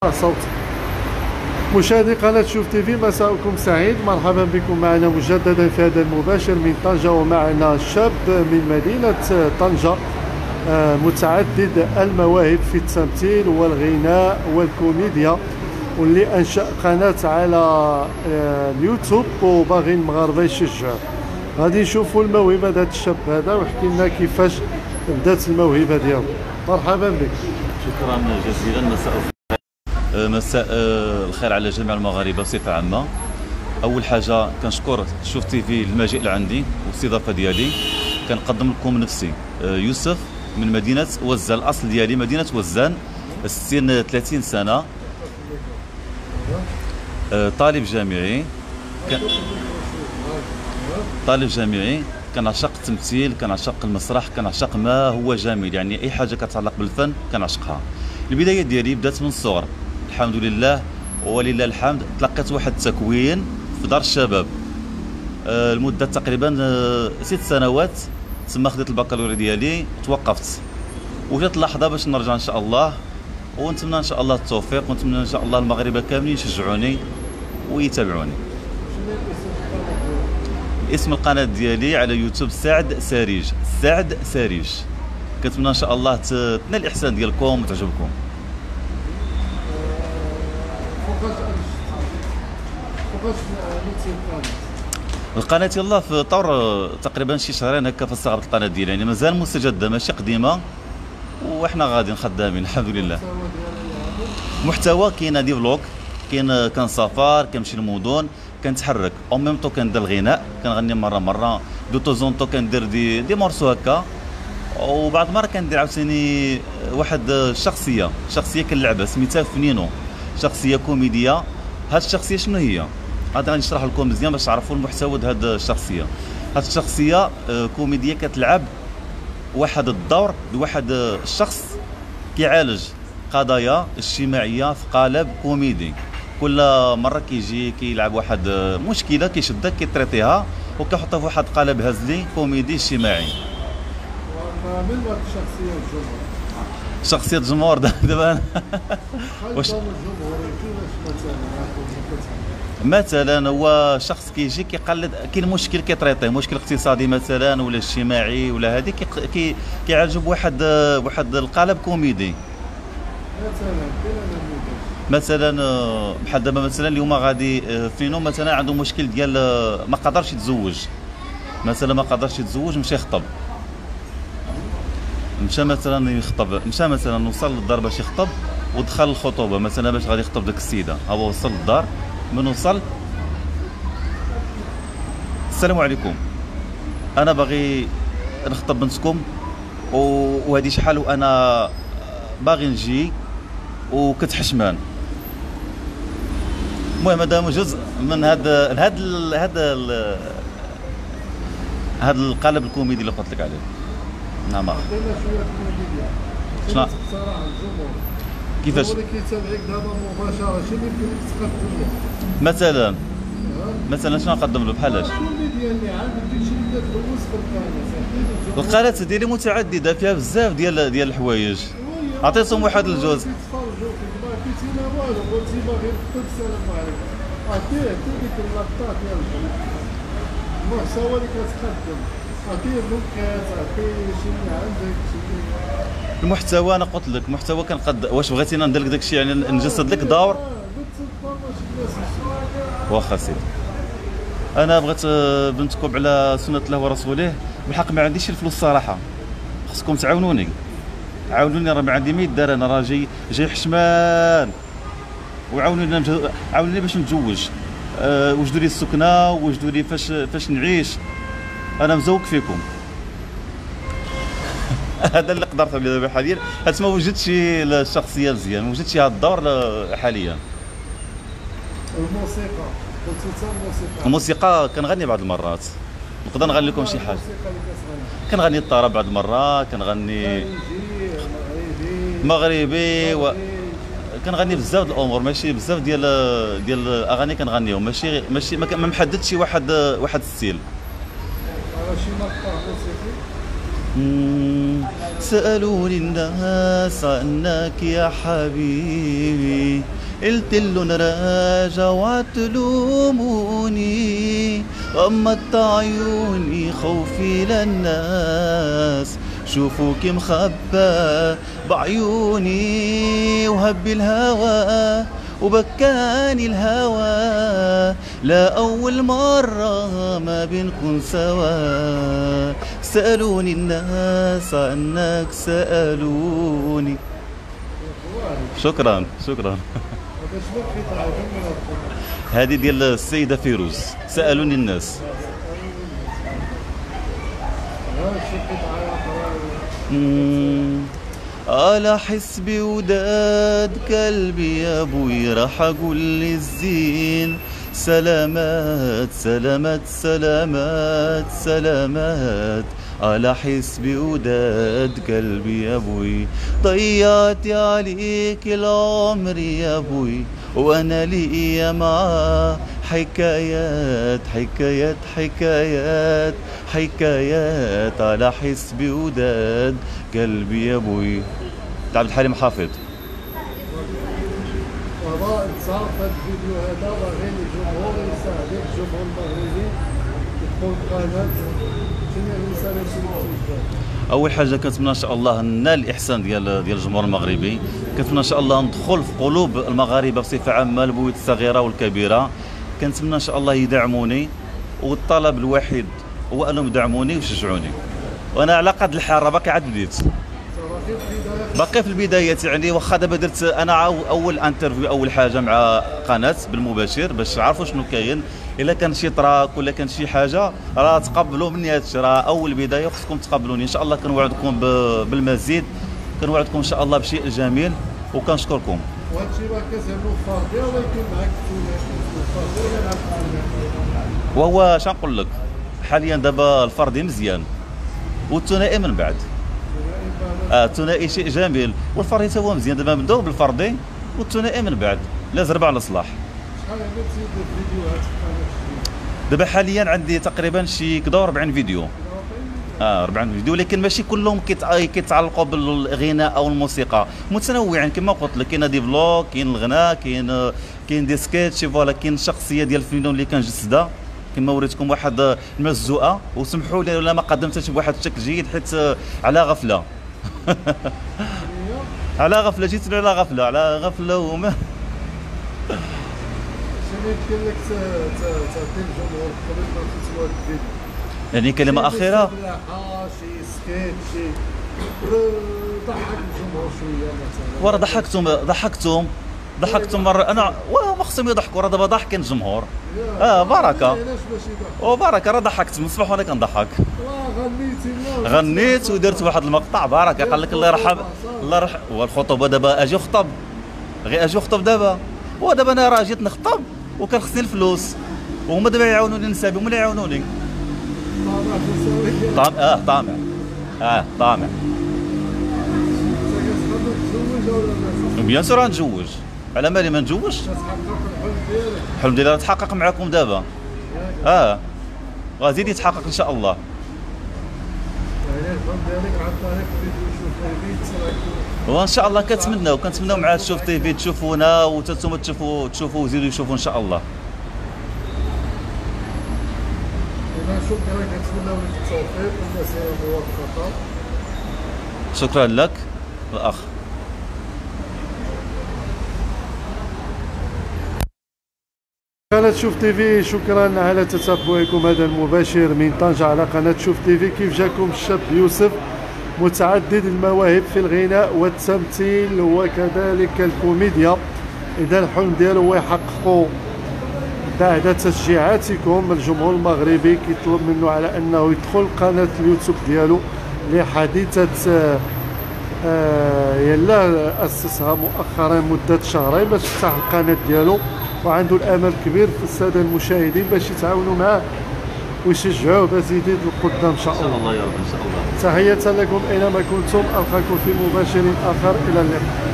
صوتي. مشاهدي قناة شوف تيفي، مساءكم سعيد، مرحبا بكم معنا مجددا في هذا المباشر من طنجة، ومعنا شاب من مدينة طنجة متعدد المواهب في التمثيل والغناء والكوميديا، واللي أنشأ قناة على اليوتيوب وباغي المغاربة يشجعوه. غادي نشوفوا الموهبة هذا الشاب هذا ويحكي لنا كيفاش بدات الموهبة ديالو. مرحبا بك. شكرا جزيلا. مساء الخير على جميع المغاربه بصفه عامه. اول حاجه كنشكر شوف تيفي المجيء لعندي والاستضافه ديالي. كنقدم لكم نفسي يوسف من مدينه وزان، الاصل ديالي مدينه وزان، السن 30 سنه، طالب جامعي كنعشق التمثيل، كنعشق المسرح، كنعشق ما هو جميل، يعني اي حاجه كتعلق بالفن كنعشقها. البدايه ديالي بدات من الصغر الحمد لله ولله الحمد. تلقيت واحد التكوين في دار الشباب لمده تقريبا 6 سنوات، تما خديت البكالوريا ديالي، توقفت وجات اللحظه باش نرجع ان شاء الله، ونتمنى ان شاء الله التوفيق، ونتمنى ان شاء الله المغاربه كاملين يشجعوني ويتابعوني. اسم القناه ديالي على يوتيوب سعد ساريج. كنتمنى ان شاء الله تنال الاحسان ديالكم وتعجبكم. القناه يلاه في طور تقريبا شي شهرين هكا في استغرقت القناه ديالي، يعني مازال مستجده ماشي قديمه، وحنا غاديين خدامين الحمد لله. محتوى كاين دي فلوق، كاين سفر، كنمشي للمدن، كنتحرك او ميم طو كندير الغناء، كنغني مره دو توزونطو كندير دي مورسو هكا، وبعض المرات كندير عاوتاني واحد شخصيه كنلعبها سميتها فنينو، شخصيه كوميديه. هاد الشخصيه شنو هي؟ غادي نشرح لكم مزيان باش تعرفوا المحتوى ديال هاد الشخصيه. هاد الشخصيه كوميديه كتلعب واحد الدور لواحد الشخص كيعالج قضايا اجتماعيه في قالب كوميدي. كل مره كيجي كيلعب واحد مشكله كيشدها كيتريطيها وكيحطها في واحد قالب هزلي كوميدي اجتماعي. من وقت الشخصيه والجمهور؟ شخصيه الجمهور دابا واش مثلا هو شخص كيجي كيقلد، كاين مشكل كيتريطيه، مشكل اقتصادي مثلا ولا اجتماعي ولا هذه كيعالجو بواحد القالب كوميدي. مثلا بحال دابا مثلا اليوم غادي فينو مثلا عنده مشكل ديال ما قدرش يتزوج، مشى يخطب، مشى مثلا وصل للدار باش يخطب ودخل الخطوبه مثلا باش غادي يخطب ديك السيده. هو وصل للدار، من وصل السلام عليكم انا باغي نخطب بنتكم وهذه شحال وانا باغي نجي وكتحشمان. المهم هذا جزء من هذا القالب الكوميدي اللي قلت لك عليه. نعم. شنو كيفاش كيتابعك دابا مباشره شنو يمكن لك تقدم له؟ مثلا شنو نقدم له بحال اش؟ الكوميديا اللي عندك داكشي اللي كتدوز في القناه ديالي متعدده فيها بزاف ديال الحوايج. عطيتهم واحد الجوز. المحتوى اللي كتقدم عطيه النكات، عطيه شنو عندك المحتوى. انا قلت لك محتوى واش بغيتينا ندير لك داكشي يعني نجسد لك دور. واخا سيدي انا بغيت بنتكم على سنه الله ورسوله. بالحق ما عنديش الفلوس صراحه، خصكم تعاونوني راه ما عندي ما يدار، انا راه جاي حشمان، وعاونوني باش نتزوج، وجدوا لي السكنه، وجدوا لي فاش نعيش. انا مزوق فيكم. هذا اللي قدرت عليه دابا حاليا، حيت ما وجدتش الشخصيه مزيان، ما وجدتش هذا الدور حاليا. الموسيقى كنغني بعض المرات، نقدر نغني لكم شي حاجه. كنغني الطرب بعض المرات، كنغني مغربي كنغني بزاف د الامور، ماشي بزاف ديال الاغاني كنغنيهم، ماشي ما محددش واحد الستيل. سألوني الناس عنك يا حبيبي قلت له نراجع وتلوموني، غمضت عيوني خوفي للناس شوفوك مخبى بعيوني، وهبي الهوى وبكاني الهوى، لا أول مرة ما بنكون سوا، سألوني الناس عنك سألوني. شكرا شكرا. هذه ديال السيدة فيروز، سألوني الناس. على حسبي وداد قلبي يا ابوي راح اقول للزين سلامات سلامات سلامات سلامات، على حسبي وداد قلبي يا ابوي، ضيعت عليك العمر يا ابوي، وانا ليا معاه حكايات حكايات حكايات حكايات، على حسبي وداد قلبي يا ابوي. عبد الحليم حافظ. صار الفيديو هذا باغي الجمهور يساعدك، الجمهور المغربي يدخل القناه، شنو الرساله اللي اول حاجه كنتمنى ان شاء الله ننال الاحسان ديال الجمهور المغربي، كنتمنى ان شاء الله ندخل في قلوب المغاربه بصفه عامه، البيوت الصغيره والكبيره، كنتمنى ان شاء الله يدعموني، والطلب الوحيد هو انهم يدعموني ويشجعوني، وانا على قد الحال باقي عاد بديت، باقي في البدايات يعني، واخا دابا درت انا اول انترفيو اول حاجه مع قناه بالمباشر باش يعرفوا شنو كاين، الا كان شي تراك ولا كان شي حاجه راه تقبلوا مني هذا الشيء، راه اول بدايه وخصكم تقبلوني ان شاء الله، كنوعدكم بالمزيد، كنوعدكم ان شاء الله بشيء جميل وكنشكركم. وهذا الشيء ما كتعملوا فردي ولا يكون معك الفردي ولا معك؟ وهو شنقول لك حاليا دابا الفردي مزيان والثنائي من بعد. الثنائي شيء جميل والفردي حتى هو مزيان، دابا نبداو بالفردي والثنائي من بعد، لا زرب على الاصلاح. شحال عندك فيديوهات؟ دابا حاليا عندي تقريبا شي كدا 40 فيديو. 40 فيديو، لكن ماشي كلهم كيتعلقوا بالغناء او الموسيقى، متنوعين كما قلت لك، كاين دي فلوغ، كاين الغناء، كاين دي سكيتش، فوالا كاين الشخصيه ديال الفنان اللي كنجسدها، كما وريتكم واحد المزوقه، وسمحوا لي ولا ما قدمتش بواحد الشكل جيد حيت على غفله. على غفله جيت على غفله على غفله وما شنو يمكن لك تعطي الجمهور قبل ما تسوى الفيديو؟ يعني كلمه اخيره، شي سكيت شي ضحك الجمهور شويه مثلا، ورا ضحكتهم مره، انا ما خصهم يضحكوا، راه دابا ضاحكين الجمهور. بركه وبركه، راه ضحكت من الصباح وانا كنضحك. غنيت ودرت واحد المقطع بركه، قال لك الله يرحم الله يرحم، والخطبه دابا اجي خطب، غير اجي خطب دابا، ودابا انا راه جيت نخطب وكان خصني الفلوس، وهما دابا يعاونوني نسابي، هما اللي يعاونوني. طامع طامع. بيان سور غنتزوج، على مالي ما نتزوجش؟ الحلم ديالي راه تحقق معكم دابا، غازيد يتحقق ان شاء الله. وان شاء الله كنتمناو مع شوف تي في تشوفونا، وانتم تشوفوا وزيدوا يشوفوا ان شاء الله. شكرا، كنتمناو لك التوفيق والمسيره موفقه. شكرا لك الاخ. قناة شوف تي في، شكرا على تتبعكم هذا المباشر من طنجة على قناة شوف تي في. كيف جاكم الشاب يوسف، متعدد المواهب في الغناء والتمثيل وكذلك الكوميديا، إذا الحلم ديالو هو يحققه بعد تشجيعاتكم. الجمهور المغربي كيطلب منه على انه يدخل قناه اليوتيوب ديالو لحديثه يلا اسسها مؤخرا مده شهرين باش يفتح القناه ديالو، وعنده الامل كبير في الساده المشاهدين باش يتعاونوا معاه ويشجعوه باش يزيد القدام ان شاء الله. الله يا رب ان شاء الله. تحيه لكم اينما كنتم، القاكم في مباشر اخر، الى اللقاء.